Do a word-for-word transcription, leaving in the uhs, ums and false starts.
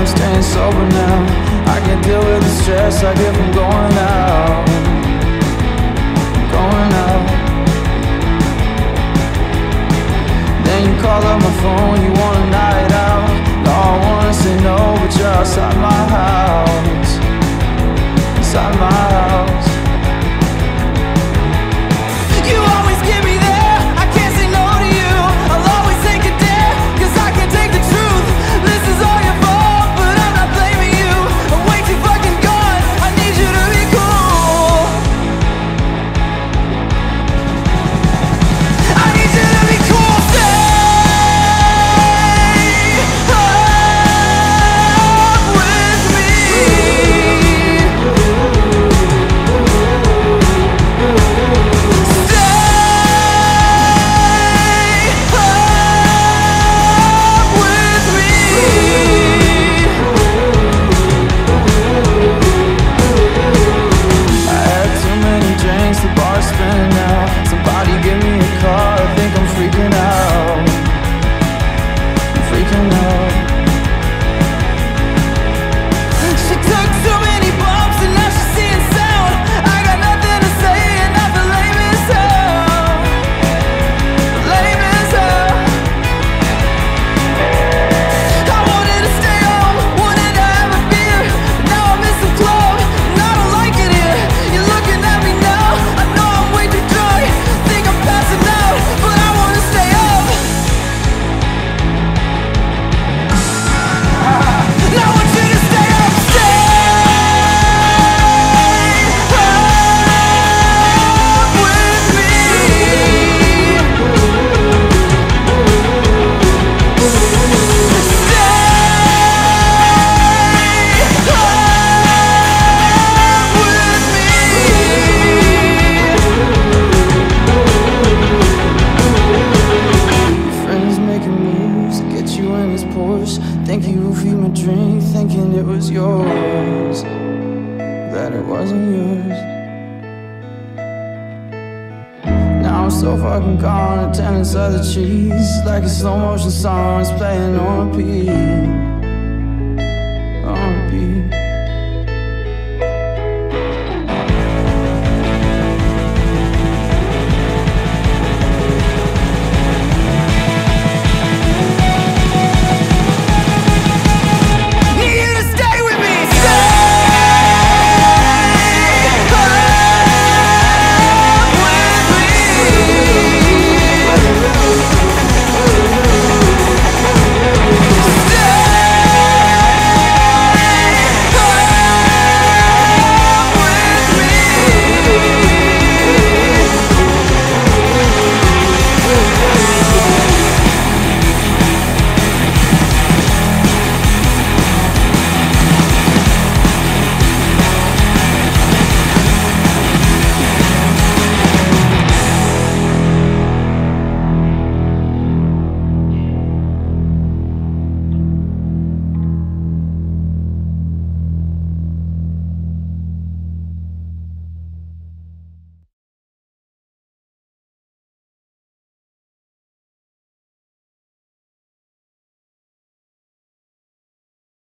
I'm staying sober now. I can't deal with the stress I get from going out, going out. Then you call up my phone, you want a night out. No, I wanna say no, but you're outside my house, inside my house. You always give me there, I can't say no to you. I'll always take a dare, cause I can't take the truth. This is all your fault, but I'm not blaming you. I'm way too fucking gone, I need you to be cool. I need you to be cool. Stay up with me. Think you feed my drink, thinking it was yours, that it wasn't yours. Now I'm so fucking gone, attendance of the cheese, like a slow motion song, it's playing on repeat.